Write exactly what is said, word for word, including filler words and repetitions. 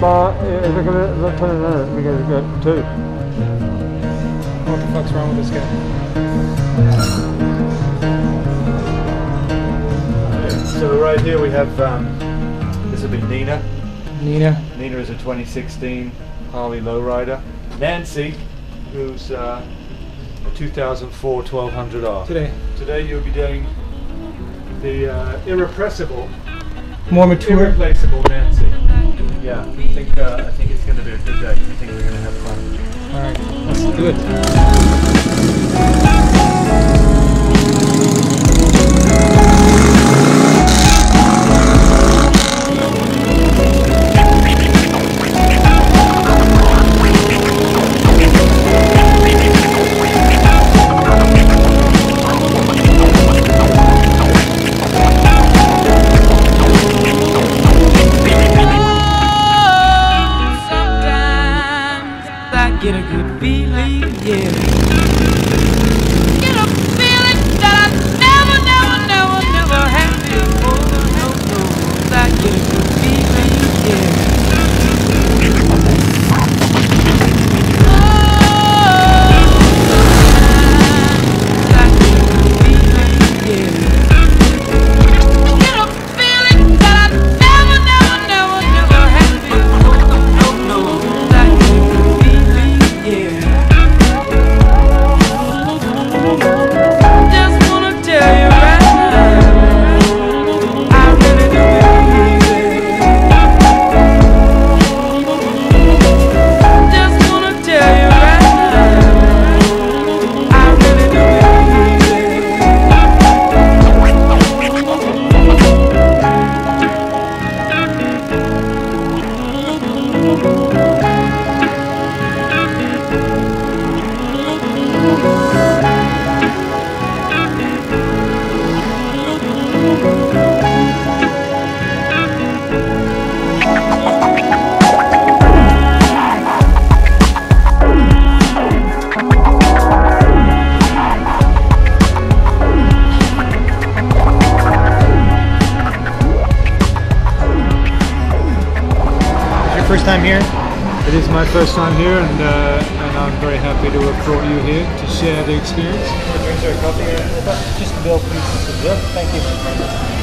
But if we're gonna look at it, we're gonna get two. What the fuck's wrong with this guy? So right here we have, um, this will be Nina. Nina. Nina is a twenty sixteen Harley Lowrider. Nancy, who's uh, a two thousand four twelve hundred R. Today. Today you'll be doing the uh, irrepressible, More mature. irreplaceable Nancy. Yeah, I think uh, I think it's going to be a good day. I think we're going to have fun. All right, let's do it. Get a good feeling, yeah. Get a feeling that I never, never, never, never had before. No, no, I get a good feeling, yeah. Oh, I get a good feeling, yeah. Get a feeling that I never, never, never, never had before. No, no, I get a good feeling. Just wanna tell you right now, I really do believe it. Just wanna tell you right now, I really do believe it. First time here? It is my first time here, and uh, and I'm very happy to have brought you here to share the experience. Just a bill, please. Thank you.